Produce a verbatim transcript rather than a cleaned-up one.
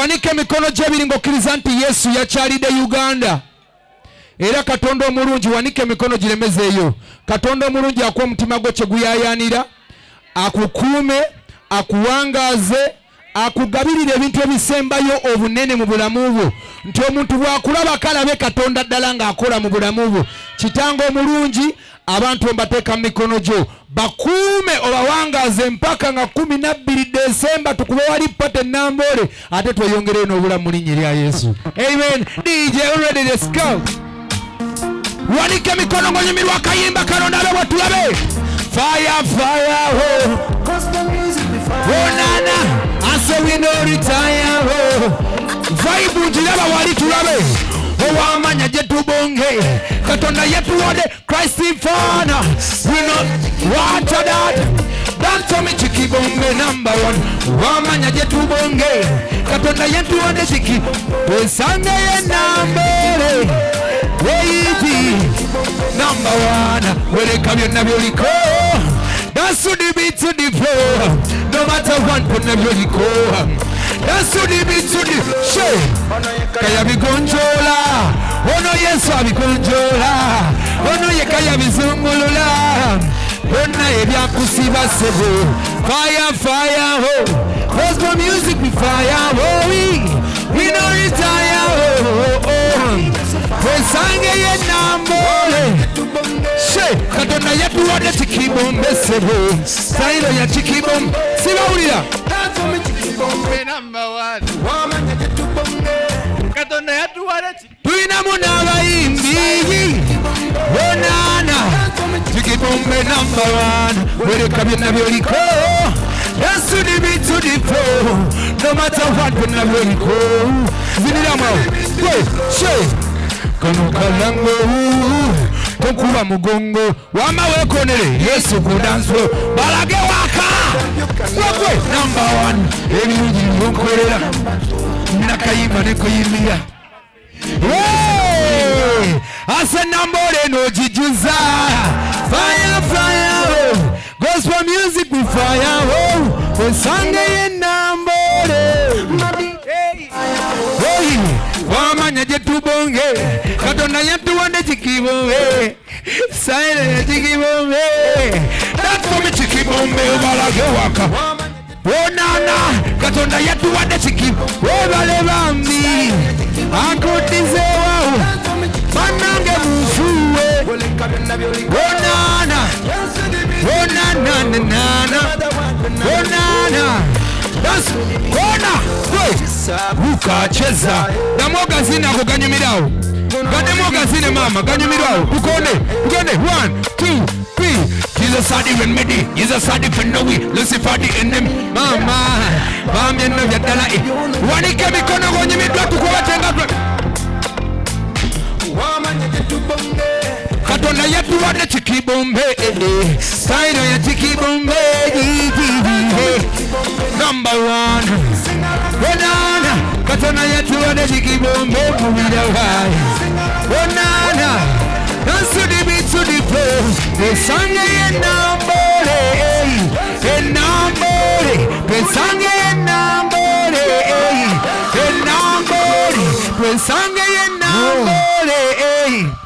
tuwanike emikono gy'ebiri ng'okkiriza nti Yesu yakyalidde Uganda. Era Katonda omulungi wanike emikono giremezeeyo. Katonda omulungi akuwa omutima gwo kye guyayaanira, akukuume, akuwangaaze, akugabirire ebintu ebisembayo obunene mu bulamu bwo, nti omuntu bw'akulaba kalabe Katonda ddala ng'akola mu bulamu bwo. Kitange omulungi, abantu mbateeka mu mikono gyo, bakuume obawangaaze mpaka nga kumi na bbiri Desemba tukube wali pate Namboole, ate tweyongereyo n'obulamu mu linnya lya Yesu. Amen. D J, already, let's go. Wanike emikono ng'onyumirwa akayimba kano nabe bwe tulabe. Fire, fire, oh. Oh, nana, I say we no retire, oh. Vibe ujilaba wali tulabe. Oh, wamanya jetu bonge. Katonda yetu wade, Christfun. We not want that. Dance for me, Chikibombe number one. Wamanya jetu bonge. Katonda yetu wade, Chiki. We sang ye number Baby, number one, when they come in the Violico, dance to the beat to the floor, no matter what, put the Violico, dance to the beat to the show. Kaya bi controla, oh no yes, I be controla, oh no ye kaya bi zungulula, oh no ye bi akusiba sebo, fire, fire, oh, gospel music be fire, oh we, we no retire, oh, oh, oh. Wesange ye Namboole. She Katonda yetu wade Chikibombe sebo. Sailo ya Chikibombe. Sibawulira. Chikibombe number one. Wamanya yetu bombe. Katonda yetu wade Chikibombe. Tuina muna bayimbi. Onana. Chikibombe number one. Wede kabye na Violico. Dance to the beat to the flow. No matter what we na Violico. Zinira mao. Go. She. Kono kalango Tokuba mugongo Wama wekonele Yesu kudanso Balage waka Wakwe Number one Ebi uji mkonkorela Nakayima neko yimia Hey Ase Namboole no jijuza Fire fire Gospel music be fire Oh Osange ye Namboole Hey Wamanya jetu bonge Katonda yetu wande Chikibombe Saile ya Chikibombe That's for me Chikibombe Ubalage waka Onana Katonda yetu wande Chikibombe Webale bambi Akotize wao Manange mufuwe Onana Onana Onana Onana That's Ona Ukacheza na mogazine ako ganyumirao gane mogazine mama ganyumirao ukone ukone one two three Jesus adi when medi Jesus adi fendowi Lucifer di enem mama bamye no yadala e wanike mikono gonyumirwa tukuwatenga wamanya jetu bonge Katonda yetu wade Chikibombe Saino ya Chikibombe Number one Onana Katonda yetu wade Chikibombe Mumida wai Onana Dance to the beat to the flow The song ye Namboole E Namboole The song ye Namboole E Namboole The song ye Namboole